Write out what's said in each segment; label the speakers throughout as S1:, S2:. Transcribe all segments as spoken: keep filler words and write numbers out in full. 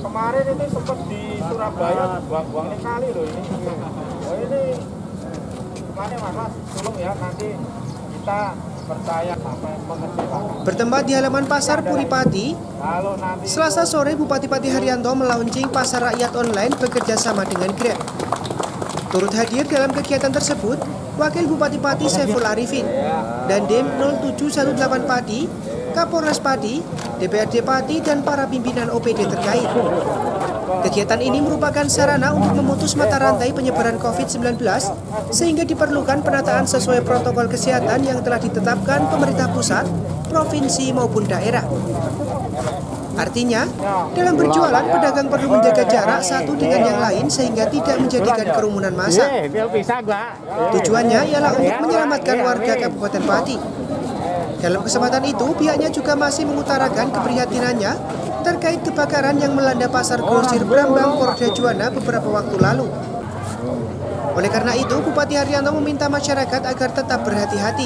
S1: Kemarin itu sempat di Surabaya buang-buangnya kali loh ini. Oh ini mana mas, tolong ya nanti kita percaya sampai mengerjakan.
S2: Bertempat di halaman Pasar Puripati, Selasa sore Bupati Pati Haryanto melaunching pasar rakyat online bekerja sama dengan Grab. Turut hadir dalam kegiatan tersebut Wakil Bupati Pati Saiful Arifin, Dandim nol tujuh satu delapan Pati, Kapolres Pati, D P R D Pati, dan para pimpinan O P D terkait. Kegiatan ini merupakan sarana untuk memutus mata rantai penyebaran COVID sembilan belas sehingga diperlukan penataan sesuai protokol kesehatan yang telah ditetapkan pemerintah pusat, provinsi maupun daerah. Artinya, dalam berjualan pedagang perlu menjaga jarak satu dengan yang lain sehingga tidak menjadikan kerumunan massa. Tujuannya ialah untuk menyelamatkan warga Kabupaten Pati. Dalam kesempatan itu, pihaknya juga masih mengutarakan keprihatinannya terkait kebakaran yang melanda pasar grosir Brambang Porda Juwana beberapa waktu lalu. Oleh karena itu, Bupati Haryanto meminta masyarakat agar tetap berhati-hati.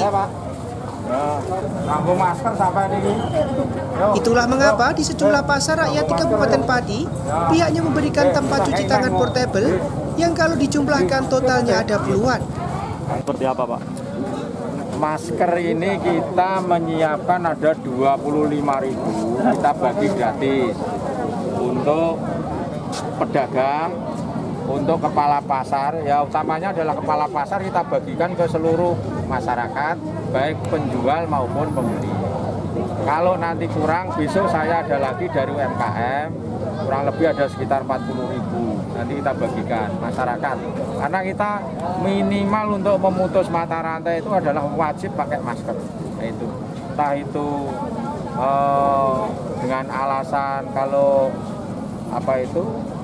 S2: Itulah mengapa di sejumlah pasar rakyat di Kabupaten Pati, pihaknya memberikan tempat cuci tangan portable yang kalau dijumlahkan totalnya ada puluhan.
S1: Seperti apa, Pak? Masker ini kita menyiapkan ada dua puluh lima ribu, kita bagi gratis untuk pedagang, untuk kepala pasar, ya utamanya adalah kepala pasar kita bagikan ke seluruh masyarakat, baik penjual maupun pembeli. Kalau nanti kurang, besok saya ada lagi dari U M K M, kurang lebih ada sekitar empat puluh ribu, nanti kita bagikan masyarakat. Karena kita minimal untuk memutus mata rantai itu adalah wajib pakai masker. Nah, itu, entah itu eh, dengan alasan kalau apa itu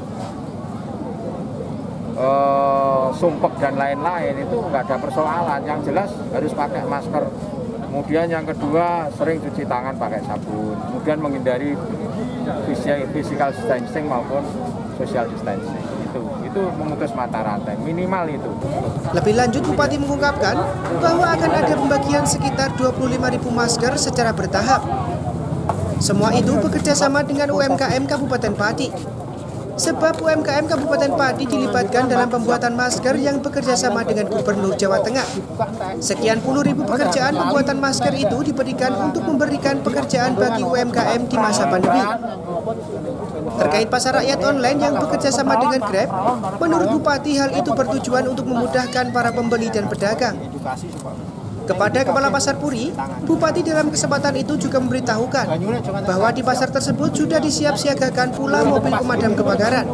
S1: eh, sumpek dan lain-lain itu nggak ada persoalan. Yang jelas harus pakai masker. Kemudian yang kedua sering cuci tangan pakai sabun. Kemudian menghindari physical distancing maupun social distancing. Itu itu memutus mata rantai, minimal itu.
S2: Lebih lanjut, Bupati mengungkapkan bahwa akan ada pembagian sekitar dua puluh lima ribu masker secara bertahap. Semua itu bekerja sama dengan U M K M Kabupaten Pati. Sebab U M K M Kabupaten Pati dilibatkan dalam pembuatan masker yang bekerja sama dengan Gubernur Jawa Tengah. Sekian puluh ribu pekerjaan pembuatan masker itu diberikan untuk memberikan pekerjaan bagi U M K M di masa pandemi. Terkait pasar rakyat online yang bekerja sama dengan Grab, menurut Bupati hal itu bertujuan untuk memudahkan para pembeli dan pedagang. Kepada Kepala Pasar Puri, Bupati dalam kesempatan itu juga memberitahukan bahwa di pasar tersebut sudah disiap-siagakan pula mobil pemadam kebakaran.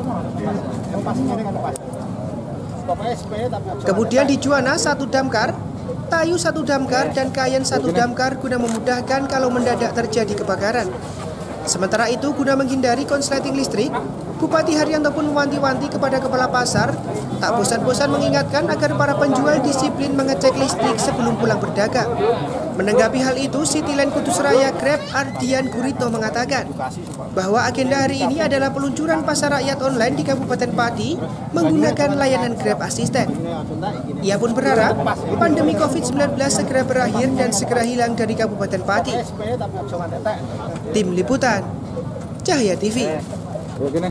S2: Kemudian di Juwana satu damkar, Tayu satu damkar, dan Kayen satu damkar guna memudahkan kalau mendadak terjadi kebakaran. Sementara itu, guna menghindari konsleting listrik, Bupati Haryanto pun mewanti-wanti kepada kepala pasar tak bosan-bosan mengingatkan agar para penjual disiplin mengecek listrik sebelum pulang berdagang. Menanggapi hal itu, Citiland Kudus Raya Grab Ardian Guritno mengatakan bahwa agenda hari ini adalah peluncuran pasar rakyat online di Kabupaten Pati menggunakan layanan Grab Assistant. Ia pun berharap pandemi COVID sembilan belas segera berakhir dan segera hilang dari Kabupaten Pati. Tim Liputan Cahaya T V.